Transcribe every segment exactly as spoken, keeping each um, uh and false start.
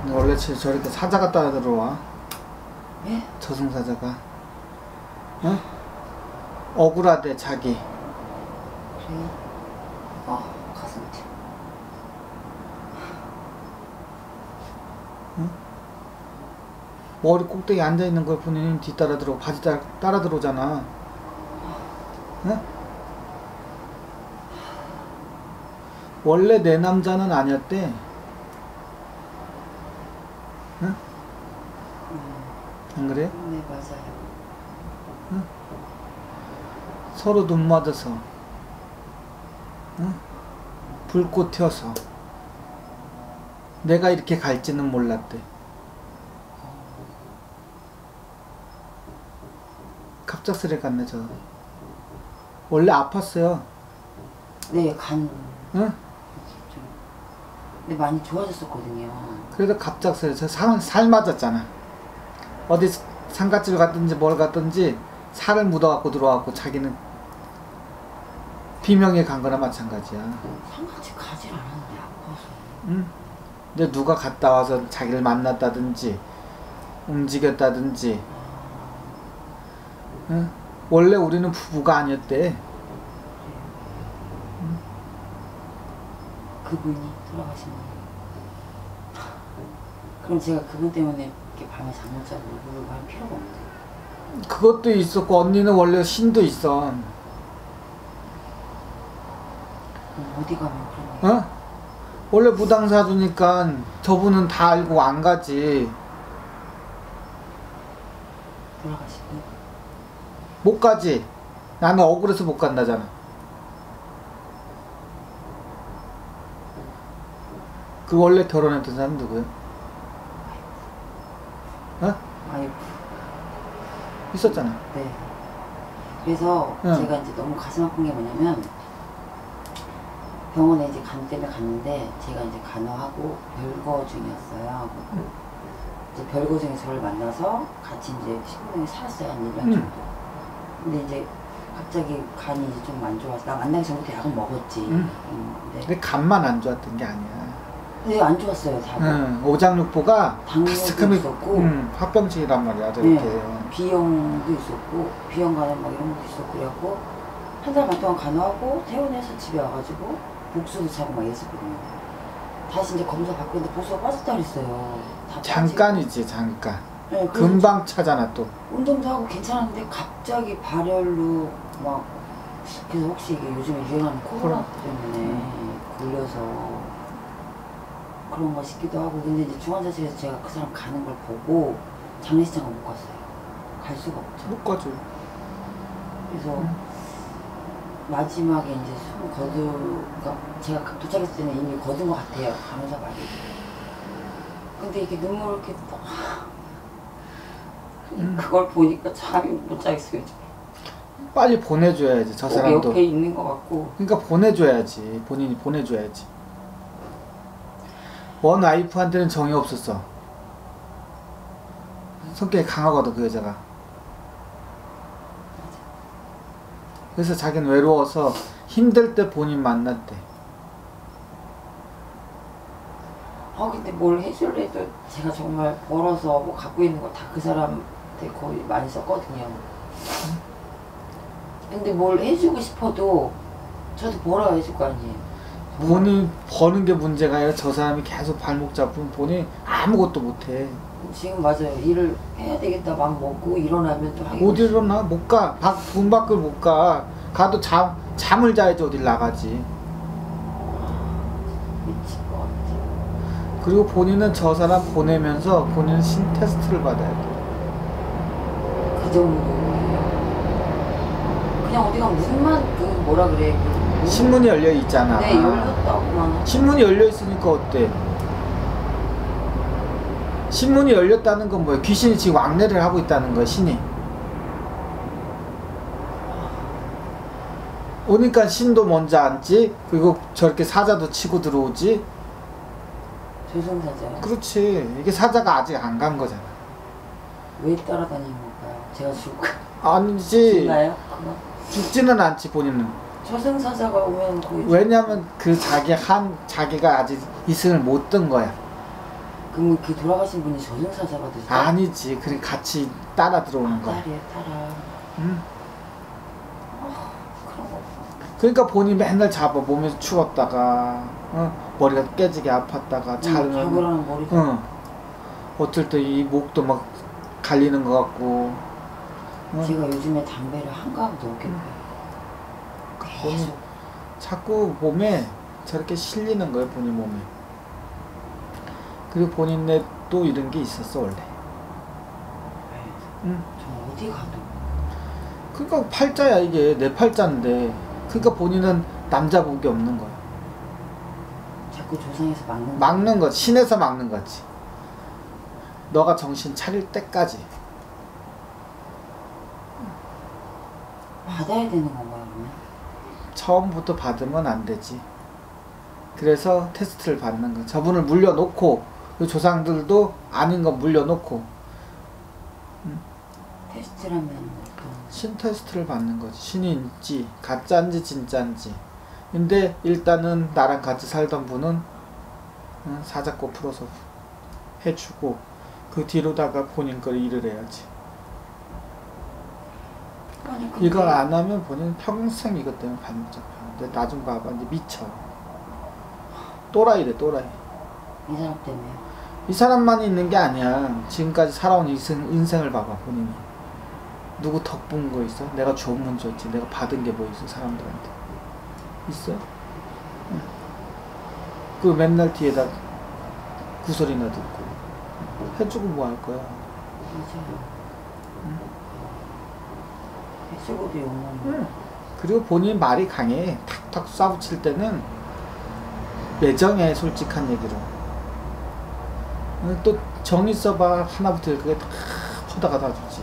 원래 저렇게 사자가 따라 들어와. 예? 저승사자가. 응? 억울하대 자기. 그래요? 아 가슴 튀어. 응? 머리 꼭대기 앉아있는 걸 본인이 뒤따라 들어오고 바지 따라, 따라 들어오잖아. 응? 원래 내 남자는 아니었대. 응? 안 그래? 네 맞아요. 응? 서로 눈 맞아서, 응? 불꽃 튀어서 내가 이렇게 갈지는 몰랐대. 갑작스레 갔네 저. 원래 아팠어요. 네 간. 응? 근데 많이 좋아졌었거든요. 그래도 갑작스레 저 살, 살 맞았잖아. 어디 상갓집을 갔든지 뭘 갔든지 살을 묻어갖고 들어와갖고 자기는 비명에 간 거나 마찬가지야. 상갓집 가질 않았는데 아파서. 응? 근데 누가 갔다 와서 자기를 만났다든지 움직였다든지. 응? 원래 우리는 부부가 아니었대. 응? 그분이 돌아가신 거예요. 그럼 제가 그분 때문에 이렇게 밤에 잠 못 자고 울고 할 필요가 없대. 그것도 있었고 언니는 원래 신도 있어. 어디 가면 그런 거예요? 어? 원래 무당사주니까 저분은 다 알고 안 가지. 돌아가시고? 못 가지. 나는 억울해서 못 간다잖아. 그 원래 결혼했던 사람 누구야? 어? 와이프. 있었잖아. 네. 그래서 응. 제가 이제 너무 가슴 아픈 게 뭐냐면 병원에 이제 간 때문에 갔는데 제가 이제 간호하고 별거 중이었어요. 응. 이제 별거 중에 저를 만나서 같이 이제 십오 년이 살았어요. 한 일 년 정도. 응. 근데 이제 갑자기 간이 이제 좀 안 좋아서 나 만나기 전부터 약을 먹었지. 응. 응. 근데, 근데 간만 안 좋았던 게 아니야. 근데 안 좋았어요. 다. 응. 오장육부가 당뇨도 있었고 응. 화병증이란 말이야. 저렇게. 네, B형도 있었고 B형 간염 막 이런 것도 있었고 그래갖고 한 달 반 동안 간호하고 퇴원해서 집에 와가지고 복수도 차고 막 이랬었거든요. 다시 이제 검사 받고 있는데 복수가 빠졌다 그랬어요. 다 잠깐이지 잠깐. 네, 금방 차잖아 또. 운동도 하고 괜찮았는데 갑자기 발열로 막 그래서 혹시 이게 요즘에 유행하는 코로나 때문에 걸려서 그런 거 싶기도 하고. 근데 이제 중환자실에서 제가 그 사람 가는 걸 보고 장례식장을 못 갔어요. 갈 수가 없죠. 못 가죠. 그래서 응. 마지막에 이제 숨 거두, 그러니까 제가 도착했을 때는 이미 거둔 것 같아요. 간호사 말이. 근데 이게 눈물 이렇게 막 응. 그걸 보니까 잠이 못 자겠어요. 빨리 보내줘야지 저 사람도. 옆에 있는 것 같고. 그러니까 보내줘야지. 본인이 보내줘야지. 원 와이프한테는 정이 없었어. 성격이 강하거든 그 여자가. 그래서 자기는 외로워서 힘들 때 본인 만났대. 아 근데 뭘 해줄래 해도 제가 정말 벌어서 뭐 갖고 있는 거 다 그 사람한테 거의 많이 썼거든요. 근데 뭘 해주고 싶어도 저도 벌어야 해줄 거 아니에요. 본인 버는 게 문제가 아니라 저 사람이 계속 발목 잡으면 본인 아무것도 못해. 지금 맞아요. 일을 해야 되겠다 마음 먹고 일어나면 또 하기 못 일어나? 못 가. 밖, 문 밖을 못 가. 가도 잠, 잠을 자야지 어딜 나가지. 미칠 것 같아. 그리고 본인은 저 사람 보내면서 본인은 신 테스트를 받아야 돼. 그 정도. 그냥 어디 가면 무슨만 그 뭐라 그래. 그 신문이 열려 있잖아. 네 열렸다고만. 신문이 열려 있으니까 어때? 신문이 열렸다는 건 뭐야? 귀신이 지금 왕래를 하고 있다는 거야, 신이. 오니까 신도 먼저 앉지, 그리고 저렇게 사자도 치고 들어오지. 조선사자요? 그렇지. 이게 사자가 아직 안 간 거잖아. 왜 따라다니는 걸까요? 제가 죽을까? 아니지. 죽나요? 그거? 죽지는 않지, 본인은. 저승사자가 오면 거의 왜냐면 그 자기 한, 자기가 아직 이승을 못 든 거야. 그럼 그 돌아가신 분이 저승사자가 되죠? 아니지. 그래 같이 따라 들어오는 거야. 딸이에요, 딸아. 응? 아, 그런 거. 그러니까 본인이 맨날 잡아. 몸에서 추웠다가 어? 머리가 깨지게 아팠다가 자면 자고라는 머리도. 응. 어쩔 때 이 목도 막 갈리는 것 같고. 응? 제가 요즘에 담배를 한가하고 넘겠고요. 본인 자꾸 몸에 저렇게 실리는 거예요. 본인 몸에. 그리고 본인에 또 이런 게 있었어 원래. 응. 저 어디 가도. 그러니까 팔자야 이게. 내 팔자인데. 그러니까 본인은 남자복이 없는 거야. 자꾸 조상에서 막는. 막는 거지. 신에서 막는 거지. 너가 정신 차릴 때까지. 받아야 되는 건가요, 그러면? 처음부터 받으면 안 되지. 그래서 테스트를 받는 거야. 저분을 물려놓고 그 조상들도 아닌 거 물려놓고 테스트라면 어떤. 신 테스트를 받는 거지. 신인지 가짜인지 진짜인지. 근데 일단은 나랑 같이 살던 분은 응, 사자꼬 풀어서 해주고 그 뒤로다가 본인 걸 일을 해야지. 아니, 근데 이걸 안 하면 본인 평생 이것 때문에 발목 잡혀. 근데 나중 봐봐 이제 미쳐. 또라이래 또라이. 이 사람 때문에요. 이 사람만 있는 게 아니야. 지금까지 살아온 인생, 인생을 봐봐 본인이. 누구 덕분 거 있어? 내가 주면 줬지. 내가 받은 게 뭐 있어 사람들한테. 있어? 응. 그 맨날 뒤에다 구설이나 듣고 해주고 뭐 할 거야. 맞아요. 응? 해주고도 욕먹는. 응. 그리고 본인 말이 강해. 탁탁 쏴붙일 때는 매정해. 솔직한 얘기로. 응, 또 정 있어봐 하나부터 열까지 다 퍼다가 다 주지.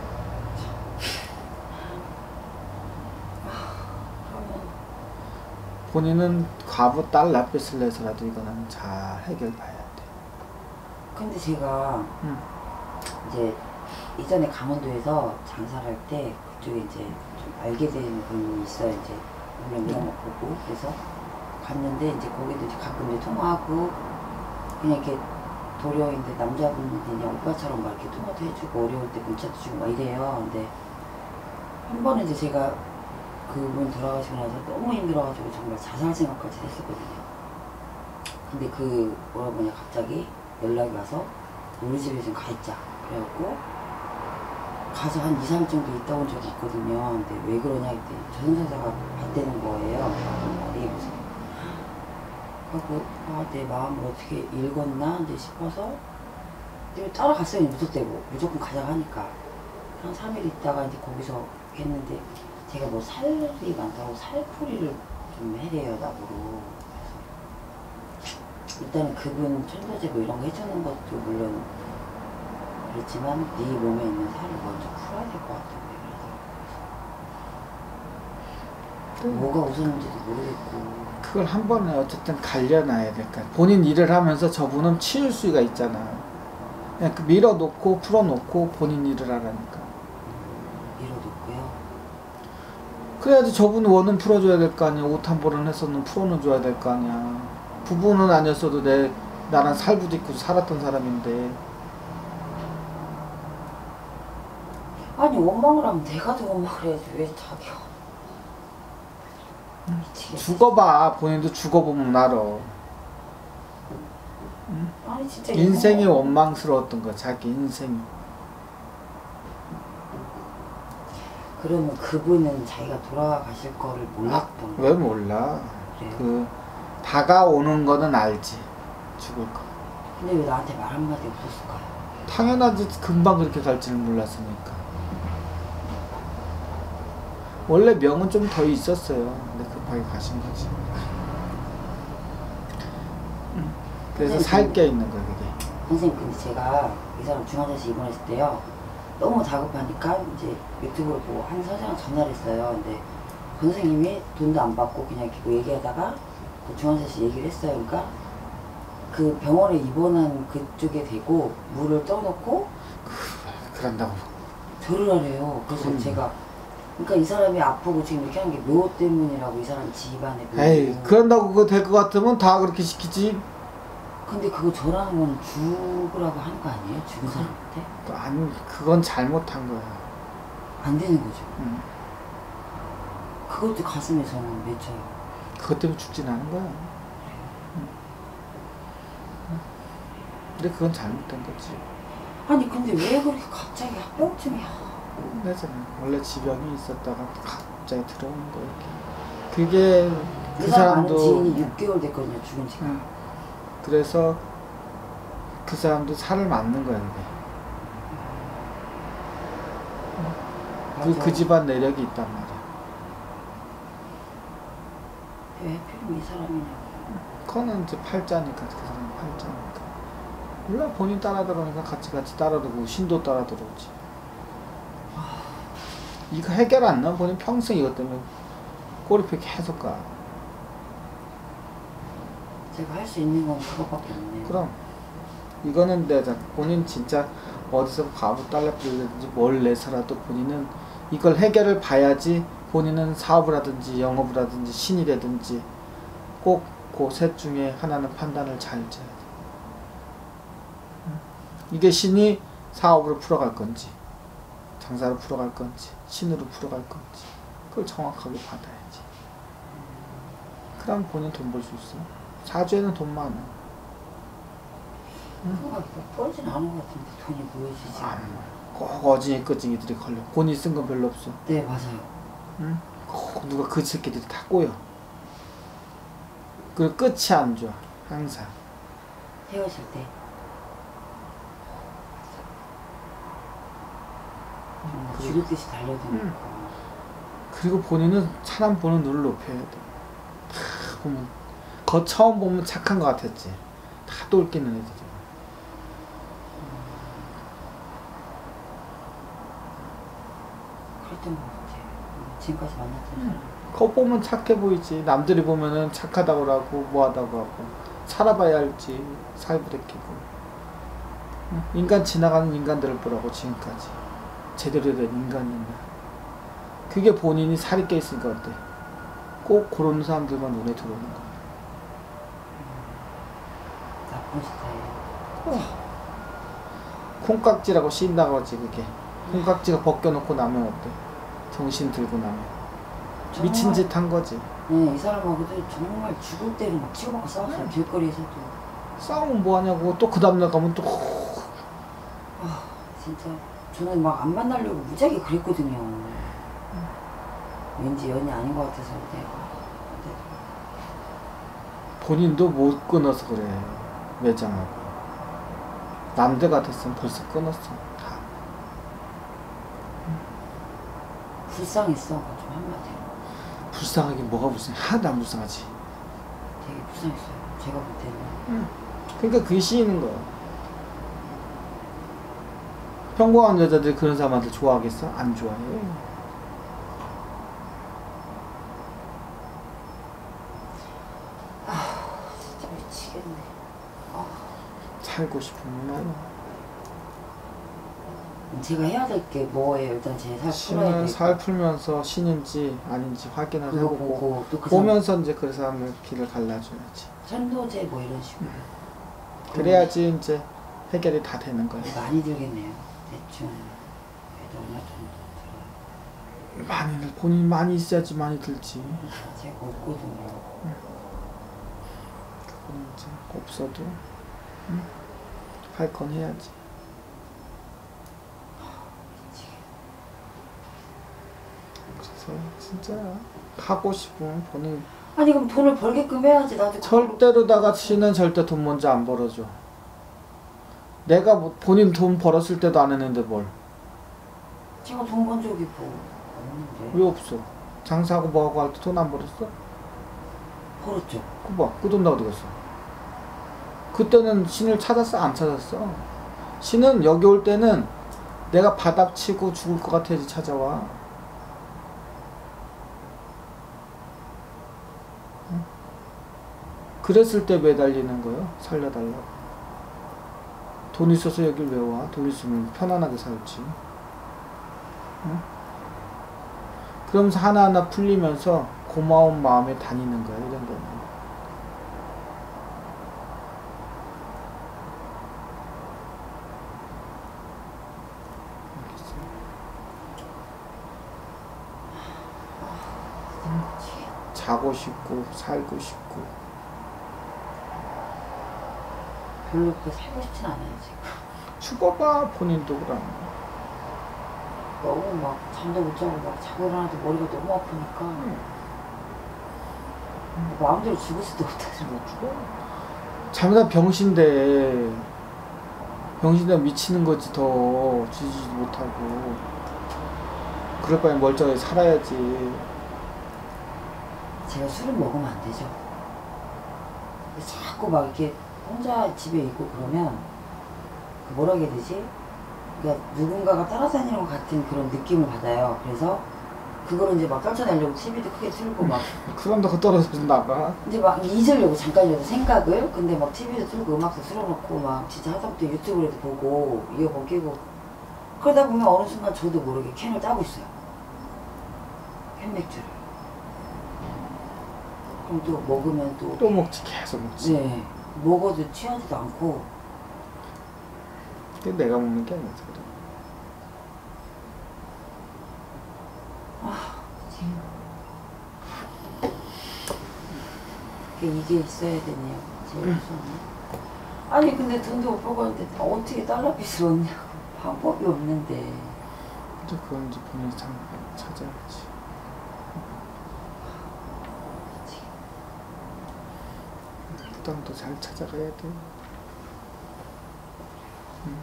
본인은 과부 딸 낳겠을래 해서라도 이거는 잘 해결봐야 돼. 근데 제가 응. 이제 이전에 강원도에서 장사를 할 때 그쪽에 이제 좀 알게 된 분이 있어요. 이제 물론 이런 거 보고 그래서 갔는데 이제 거기도 이제 가끔 이제 통화하고 그냥 이렇게 도료인데 남자분인데 그냥 오빠처럼 막 이렇게 통화도 해주고 어려울 때 문자도 주고 막 이래요. 근데 한 번은 이제 제가 그분 돌아가시고 나서 너무 힘들어가지고 정말 자살 생각까지 했었거든요. 근데 그 오라버니가 갑자기 연락이 와서 우리 집에 좀 가 있자. 그래갖고 가서 한 이, 삼 일 정도 있다 온 적이 있거든요. 근데 왜 그러냐 했더니 저승사자가 봤다는 거예요. 이게 무슨 하고 아, 내 마음을 어떻게 읽었나 이제 싶어서 따라갔어요. 무섭대고 무조건 가자 하니까 한 삼 일 있다가 이제 거기서 했는데 제가 뭐 살이 많다고 살풀이를 좀 해대요 나보고. 그래서 일단은 그분 천도제 뭐 이런 거 해주는 것도 물론 그렇지만 네 몸에 있는 살을 먼저 풀어야 될 것 같아요. 그래서 음. 뭐가 우선인지도 모르겠고. 그걸 한 번에 어쨌든 갈려놔야 될까. 본인 일을 하면서 저분은 치울 수가 있잖아. 그냥 그 밀어놓고 풀어놓고 본인 일을 하라니까. 밀어놓고요. 그래야지 저분 원은 풀어줘야 될 거 아니야. 옷 한 벌은 했었는 풀어는 줘야 될 거 아니야. 부부는 아니었어도 내 나랑 살부딪고 살았던 사람인데. 아니 원망을 하면 내가 더 원망을 해야지 왜 자기가. 미치겠어. 죽어봐. 본인도 죽어보면 알아. 응? 아니 진짜 인생이 이거- 원망스러웠던 거야. 자기 인생이. 그러면 그분은 자기가 돌아가실 거를 몰랐던 왜 거예요? 몰라. 그래요? 그 다가오는 거는 알지. 죽을 거. 근데 왜 나한테 말 한마디 없었을까요? 당연하지. 금방 그렇게 갈지는 몰랐으니까. 원래 명은 좀 더 있었어요. 근데 급하게 가신 거지. 응. 그래서 선생님, 살게 있는 거야 그게. 선생님 근데 제가 이 사람 중환자실 입원했을 때요 너무 다급하니까 이제 유튜브를 보고 한 선생님한테 전화를 했어요. 근데 그 선생님이 돈도 안 받고 그냥 이렇게 뭐 얘기하다가 그 중환자실 얘기를 했어요. 그러니까 그 병원에 입원한 그쪽에 대고 물을 떠놓고 그런다고. 절을 하래요. 그래서 음. 제가 그러니까 이 사람이 아프고 지금 이렇게 한 게 묘 때문이라고 이 사람 집안에 묘. 에이 그런다고 그거 될 것 같으면 다 그렇게 시키지. 근데 그거 저라는 건 죽으라고 하는 거 아니에요? 죽은 사람한테? 아니, 그건 잘못한 거야. 안 되는 거죠. 응. 그것도 가슴에 저는 맺혀요. 그것 때문에 죽진 않은 거야. 응. 근데 그건 잘못된 거지. 아니 근데 왜 그렇게 갑자기 합병증이야? 그래서 원래 지병이 있었다가 갑자기 들어오는 거야. 이렇게. 그게 그 사람도 지인이 육 개월 됐거든요, 죽은 지가. 응. 그래서 그 사람도 살을 맞는 거야, 그게. 그, 그 집안 내력이 있단 말이야. 왜 하필이면 이 사람이냐고. 그거는 이제 팔자니까, 그 사람 팔자니까. 몰라, 본인 따라 들어오니까 같이 같이 따라 들어오고, 신도 따라 들어오지. 이거 해결 안 나면 본인 평생 이것 때문에 꼬리표 계속 가. 제가 할 수 있는 건 그거밖에 없네요. 그럼 이거는 내가 본인 진짜 어디서 바보 달러 빌리든지 뭘 내서라도 본인은 이걸 해결을 봐야지. 본인은 사업을 하든지 영업을 하든지 신이 되든지 꼭 그 셋 중에 하나는 판단을 잘 져야 돼. 이게 신이 사업으로 풀어갈 건지 장사로 풀어갈 건지 신으로 풀어갈 건지 그걸 정확하게 받아야지. 그럼 본인 돈 벌 수 있어. 사주에는 돈 많아. 그거가 뻔하진 않은 것 같은데 돈이 모여지지. 아, 꼭 어진이 끄징이들이 걸려. 본인 쓴 건 별로 없어. 네 맞아요. 응? 꼭 누가 그 새끼들이 다 꼬여. 그 끝이 안 좋아. 항상. 헤어질 때. 정말 죽을 듯이 달려드니까. 응. 그리고 본인은 사람 보는 눈을 높여야 돼. 다 보면 거 처음 보면 착한 것 같았지. 다 똘끼는 애들이. 그랬던 것 같아요. 지금까지 만났던 사람. 거 보면 착해 보이지. 남들이 보면은 착하다고 하고 뭐하다고 하고 살아봐야 알지. 살부대끼고. 인간 지나가는 인간들을 보라고 지금까지. 제대로 된 인간이 있나. 그게 본인이 살이 껴있으니까 어때? 꼭 그런 사람들만 눈에 들어오는 거야. 나쁜 스타일. 어. 콩깍지라고 씌인다고 하지 그게. 콩깍지가 벗겨놓고 나면 어때? 정신 들고 나면. 미친 짓 한 거지. 네, 이 사람하고도 정말 죽을 때를 막 치고받고 싸웠어요. 네. 길거리에서도. 싸우면 뭐하냐고. 또 그 다음날 가면 또 아 진짜 저는 막 안 만나려고 무지하게 그랬거든요. 왠지 연이 아닌 것 같아서 내가. 본인도 못 끊어서 그래. 매장하고. 남들 같았으면 벌써 끊었어. 다. 불쌍했어. 좀 한마디로. 불쌍하긴 뭐가 불쌍해. 하나도 안 불쌍하지. 되게 불쌍했어요. 제가 볼 때는. 응. 그러니까 그게 씌이는 거야. 평범한 여자들이 그런 사람한테 좋아하겠어? 안 좋아해. 아 진짜 미치겠네. 아. 살고 싶으면 말이야. 제가 해야 될 게 뭐예요? 일단 제 살 풀어야 신은 돼. 살 풀면서 신인지 아닌지 확인을 그거 해보고 보고 또 그 보면서 이제 그 사람을 길을 갈라줘야지. 천도제 뭐 이런 식으로. 그래야지 이제 해결이 다 되는 거야. 많이 들겠네요. 대충 그래도 얼마 정도 들어요. 많이 본인 많이 있어야지 많이 들지. 제가 없거든요. 그건 이제 없어도 응? 할 건 해야지. 그래서 진짜 하고 싶으면 본인 아니 그럼 돈을 벌게끔 해야지. 나도 절대로다가 신은 절대 돈 먼저 안 벌어줘. 내가 뭐 본인 돈 벌었을 때도 안 했는데 뭘. 제가 돈 번 적이 뭐 없는데. 왜 없어? 장사하고 뭐하고 할 때 돈 안 벌었어? 벌었죠. 그 봐, 그 돈 다 어디 갔어? 그때는 신을 찾았어? 안 찾았어? 신은 여기 올 때는 내가 바닥 치고 죽을 것 같아야지 찾아와. 응? 그랬을 때 매달리는 거예요. 살려달라고. 돈 있어서 여길 왜 와? 돈 있으면 편안하게 살지. 응? 그러면서 하나하나 풀리면서 고마운 마음에 다니는 거야, 이런 데는. 자고 싶고 살고 싶고. 별로 그렇게 살고 싶진 않아요 지금. 죽어봐 본인도 그럼. 너무 막 잠도 못 자고 막 자고 일어나도 머리가 너무 아프니까 응. 마음대로 죽을 수도 없다지. 못 죽어. 잘못하면 병신데 병신데 미치는 거지 더 지지도 못하고. 그럴 바에 멀쩡하게 살아야지. 제가 술을 먹으면 안 되죠. 자꾸 막 이렇게 혼자 집에 있고 그러면 뭐라 해야 되지? 그러니까 누군가가 따라다니는 것 같은 그런 느낌을 받아요. 그래서 그거를 이제 막 떨쳐내려고 티비도 크게 틀고 막 그럼 더 떨어져서 나가. 이제 막 잊으려고 잠깐이라도 생각을. 근데 막 티비도 틀고 음악도 틀어놓고 막 진짜 하다못해 유튜브라도 보고 이어폰 끼고 그러다 보면 어느 순간 저도 모르게 캔을 따고 있어요. 캔맥주를. 그럼 또 먹으면 또 또 먹지 계속 먹지. 네, 먹어도 취하지도 않고. 근데 내가 먹는 게 아니지. 아, 그치. 이게 있어야 되네요. 제일 무서운. 아니 근데 돈도 못 벌었는데 어떻게 달러빚을 얻냐고. 방법이 없는데. 이제 그건 이제 본인이 참 찾아야지. 부담도 잘 찾아가야 돼. 응.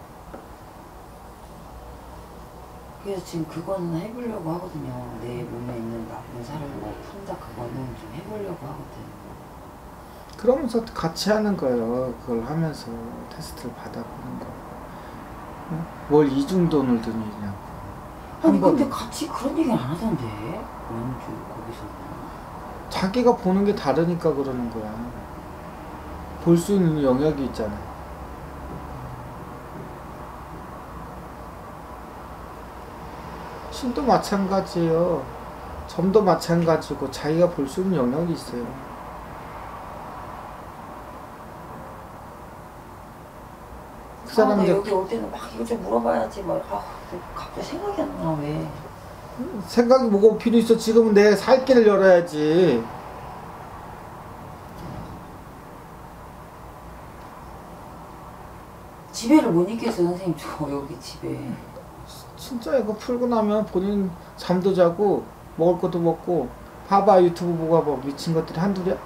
그래서 지금 그거는 해보려고 하거든요. 내 몸에 있는 나쁜 살을 뭐 푼다 그거는 좀 해보려고 하거든. 그러면서 같이 하는 거예요. 그걸 하면서 테스트를 받아보는 거. 응? 뭘 이중 돈을 드느냐고. 아니 번 근데 같이 그런 얘기는 안 하던데. 원주 거기서는. 자기가 보는 게 다르니까 그러는 거야. 볼 수 있는 영역이 있잖아. 신도 마찬가지예요. 점도 마찬가지고 자기가 볼 수 있는 영역이 있어요. 그 아, 사람 나 이제 여기 올 때는 막 이거 좀 물어봐야지 막 아, 갑자기 생각이 안 나 왜. 생각이 뭐가 필요 있어. 지금은 내 살 길을 열어야지. 집에를 못 있겠어요 선생님. 저 여기 집에. 진짜 이거 풀고 나면 본인 잠도 자고 먹을 것도 먹고 봐봐 유튜브 보고 뭐 미친 것들이 한둘이야?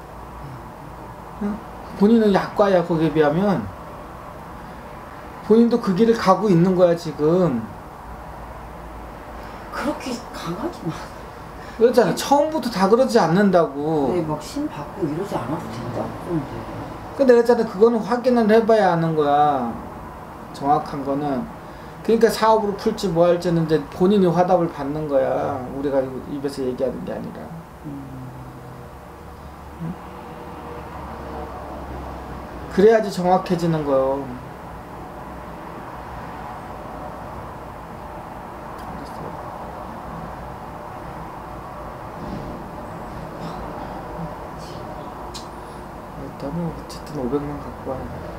응? 본인은 약과야. 거기에 비하면 본인도 그 길을 가고 있는 거야 지금. 그렇게 강하지 마. 그렇잖아. 처음부터 다 그러지 않는다고. 근데 막 신 받고 이러지 않아도 된다 그런데. 그 내가 했잖아. 그거는 확인을 해봐야 아는 거야. 정확한 거는. 그러니까 사업으로 풀지 뭐 할지는 이제 본인이 화답을 받는 거야. 우리가 입에서 얘기하는 게 아니라. 음. 응? 그래야지 정확해지는 거요. 일단은 어쨌든 오백만 갖고 와야 돼.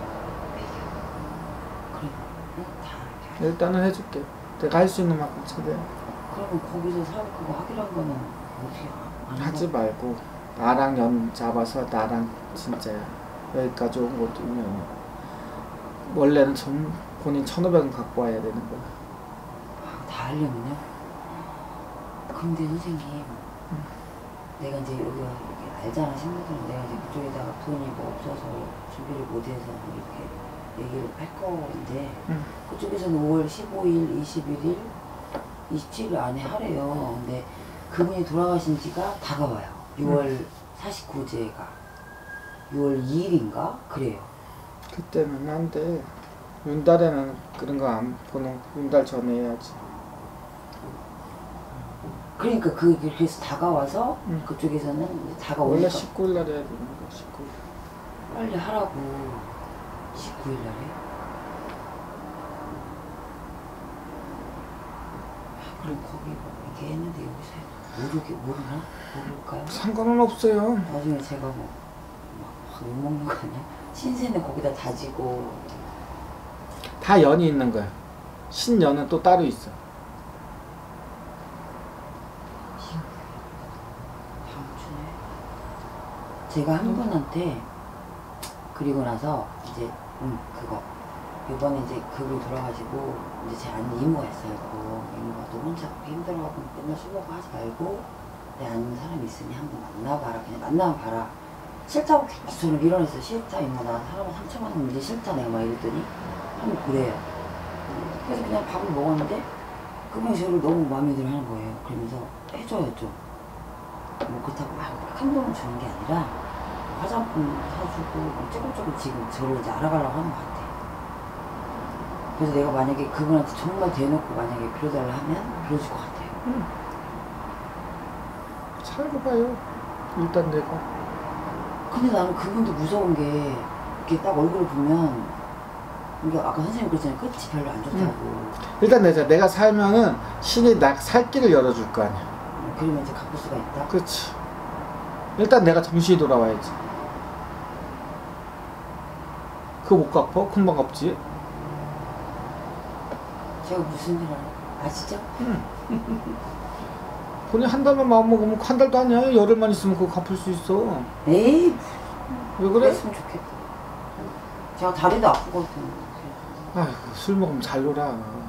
그래. 어? 다. 일단은 해줄게. 내가 할 수 있는 만큼 최대한. 그러면 거기서 사업 그거 하기란 거는 어떻게 안 하지 하고? 말고 나랑 연 잡아서 나랑 진짜야. 여기까지 온 것도 인연이야. 원래는 전 본인 천오백 원 갖고 와야 되는 거야. 아, 다 하려면요? 근데 선생님 응. 내가 이제 여기 이렇게 알잖아 친구들은 내가 이제 그쪽에다가 돈이 뭐 없어서 준비를 못해서 뭐 이렇게 얘기를 할 건데 응. 그쪽에서는 오월 십오일, 이십일일, 이십칠일 안에 하래요. 근데 그분이 돌아가신 지가 다가와요. 유월 응. 사십구제가 유월 이일인가? 그래요. 그때는 안 돼. 윤달에는 그런 거 안 보는, 윤달 전에 해야지. 그러니까 그 그래서 다가와서 응. 그쪽에서는 이제 원래 다가오니까 십구일 날 해야 되는 거야. 십구일. 빨리 하라고. 십구일 날에. 아, 그럼 거기 뭐 이렇게 했는데 여기서 모르게 모르나? 모를까요? 상관은 없어요. 나중에 제가 뭐 막 욕먹는 거 아니야? 신세는 거기다 다지고. 다 연이 있는 거야. 신연은 또 따로 있어. 다음 제가 한 분한테 그리고 나서 이제 음 그거 이번에 이제 그분이 돌아가지고 이제 제 아는 이모가 있어요. 그거 이모가 너 혼자 그렇게 힘들어하고 맨날 술 먹고 하지 말고 내 아는 사람이 있으니 한번 만나봐라. 그냥 만나봐라. 싫다고 계속 저를 밀어냈어요. 싫다 이모 나 사람을 상처받는 게 싫다 내가 막 이랬더니 한번 그래요. 그래서 그냥 밥을 먹었는데 그분이 저를 너무 마음에 들어 하는 거예요. 그러면서 해줘요 좀. 뭐 그렇다고 막 큰 돈을 주는 게 아니라 화장품 사주고 조금조금 지금 저를 이제 알아가려고 하는 것 같아. 그래서 내가 만약에 그분한테 정말 대놓고 만약에 빌어달라 하면 빌어줄 것 같아요. 응. 살고 봐요. 일단 내가. 근데 나는 그분도 무서운 게 이렇게 딱 얼굴을 보면 이게 아까 선생님 그랬잖아요. 끝이 별로 안 좋다고. 응. 일단 내가 내가 살면은 신이 나 살 길을 열어줄 거 아니야. 그러면 이제 갚을 수가 있다. 그렇지. 일단 내가 정신이 돌아와야지. 그거 못 갚어? 금방 갚지. 제가 무슨 일 알아요? 아시죠? 응. 본인 한 달만 마음먹으면 한 달도 아니야. 열흘만 있으면 그거 갚을 수 있어. 에이 왜 그래? 그랬으면 좋겠다. 제가 다리도 아프거든요. 아이고 술 먹으면 잘 놀아.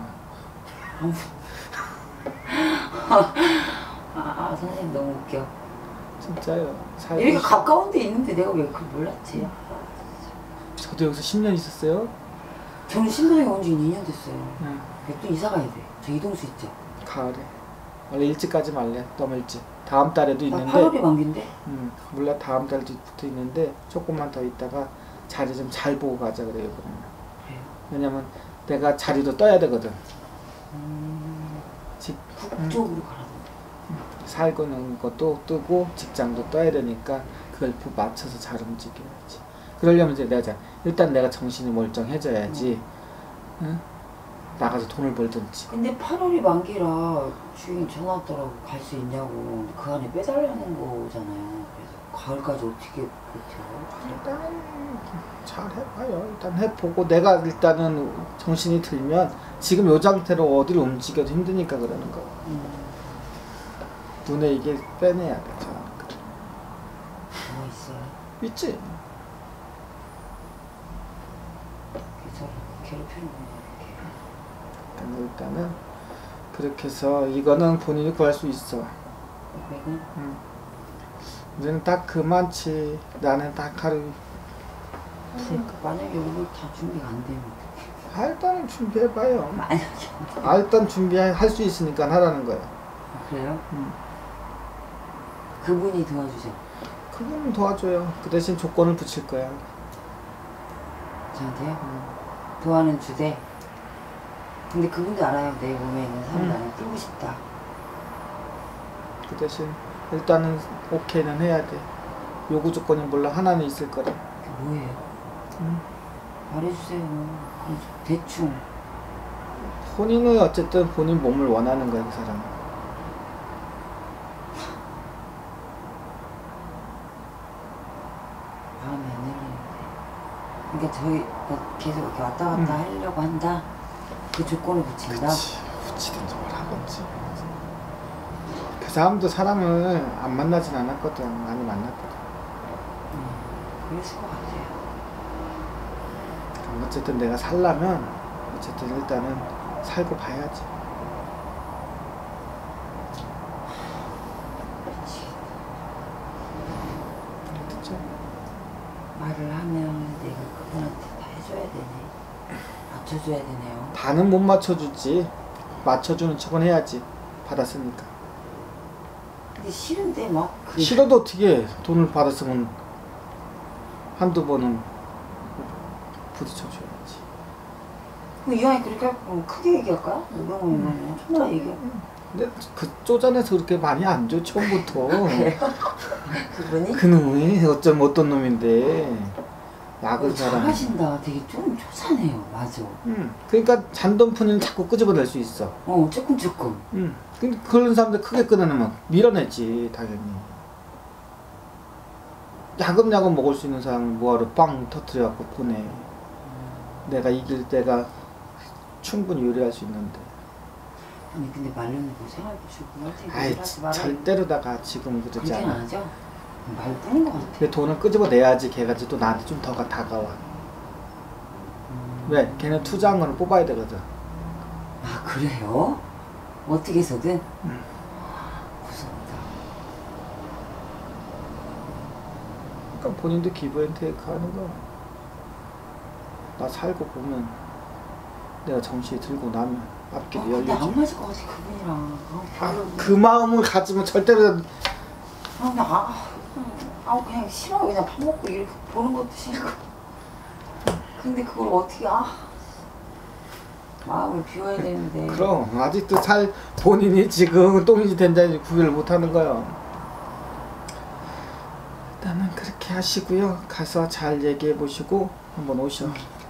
아, 아 선생님 너무 웃겨. 진짜요. 이렇게 가까운 데 있는데 내가 왜 그걸 몰랐지? 저도 여기서 십 년 있었어요. 저는 신도동에 온 지 이 년 됐어요. 응. 또 이사 가야 돼. 저 이동수 있죠? 가을에. 원래 일찍 가지 말래. 너무 일찍. 다음 달에도 있는데. 팔월이 만기인데? 응. 몰라 다음 달부터 있는데 조금만 더 있다가 자리 좀 잘 보고 가자 그래요. 그러면. 그래요? 왜냐면 내가 자리도 떠야 되거든. 음... 직, 북쪽으로 가라던데. 살고 있는 것도 뜨고 직장도 떠야 되니까 그걸 맞춰서 잘 움직여야지. 그러려면 이제 내가 일단 내가 정신이 멀쩡해져야지. 응. 응? 나가서 돈을 벌든지. 근데 팔월이 만기라 주인이 전화 왔더라고. 갈 수 있냐고. 근데 그 안에 빼달라는 거잖아요. 그래서 가을까지 어떻게 버텨? 일단 잘 해봐요. 일단 해보고 내가 일단은 정신이 들면 지금 요 상태로 어디를 움직여도 힘드니까 그러는 거. 음. 눈에 이게 빼내야 돼. 뭐 있어요? 있지. 그래서 괴롭히는구나. 일단은 그렇게 해서 이거는 본인이 구할 수 있어. 백은? 응. 우리는 딱 그만치. 나는 딱 하루. 그러니까 만약에 오늘 다 준비가 안 되면 아, 일단은 준비해봐요. 만약에 아, 일단 준비할 수 있으니까 하라는 거야. 아, 그래요? 응. 그분이 도와주죠. 그분은 도와줘요. 그 대신 조건을 붙일 거야. 저한테요? 응. 도와는 주되. 근데 그분도 알아요. 내 몸에 있는 사람 응. 나는 끌고 싶다. 그 대신 일단은 오케이는 해야 돼. 요구 조건이 몰라 하나는 있을 거래. 그게 뭐예요? 응. 말해주세요. 그럼 대충. 본인은 어쨌든 본인 몸을 원하는 거야, 그 사람은. 마음이 안 열리는데. 그러니까 저희 계속 이렇게 왔다 갔다 응. 하려고 한다. 그 조건을 붙인다. 그치. 붙이든지 뭘 하든지. 그 사람도 사람을 안 만나진 않았거든. 많이 만났거든. 음, 그랬을 것 같아요. 그럼 어쨌든 내가 살려면 어쨌든 일단은 살고 봐야지. 그렇죠? 말을 하면 내가 그분한테 다 해줘야 되네. 맞춰줘야 되네요. 다는 못 맞춰주지. 맞춰주는 척은 해야지. 받았으니까. 근데 싫은데 막 그... 싫어도 어떻게 해. 돈을 받았으면 한두 번은 부딪혀줘야지. 그럼 이왕에 그렇게 할 거면 크게 얘기할까요? 오백 원이면 천만 얘기해. 근데 그 쪼잔해서 그렇게 많이 안 줘. 처음부터. 그분이? 그놈이 어쩜 어떤 놈인데. 약은 어, 사람. 잘하신다. 되게 좀 쪼잔해요. 맞아. 응. 그러니까 잔돈푼을 자꾸 끄집어낼 수 있어. 어 조금 조금. 응. 근데 그런 사람들 크게 끊어내면 밀어내지 당연히. 야금야금 먹을 수 있는 사람은 뭐하러 빵 터뜨려갖고 보내. 음. 내가 이길 때가 충분히 요리할 수 있는데. 아니 근데 말로는 뭐 생활 보시고 할 테니까 아이 일하지 말아요. 절대로다가 지금 그러지 그렇게는 않아. 안 하죠? 말뿐인 것 같아. 근데 돈을 끄집어 내야지 걔가 또 나한테 좀 더 다가와. 음. 왜? 걔는 투자한 거는 뽑아야 되거든. 아 그래요? 어떻게 해서든? 음. 무섭다. 그러니까 본인도 기브앤테이크 하는 거야. 나 살고 보면 내가 정신이 들고 나면 아, 앞길이 근데 안 열리지. 맞을 것 같아 그분이랑. 아, 아, 별로. 그 마음을 가지면 절대로 아, 근데 아, 아 그냥 싫어. 그냥 밥 먹고 이렇게 보는 것도 싫고. 근데 그걸 어떻게 아 마음을 비워야 되는데. 그럼 아직도 잘 본인이 지금 똥인지 된장인지 구별을 못하는 거야. 일단은 그렇게 하시고요. 가서 잘 얘기해 보시고 한번 오셔.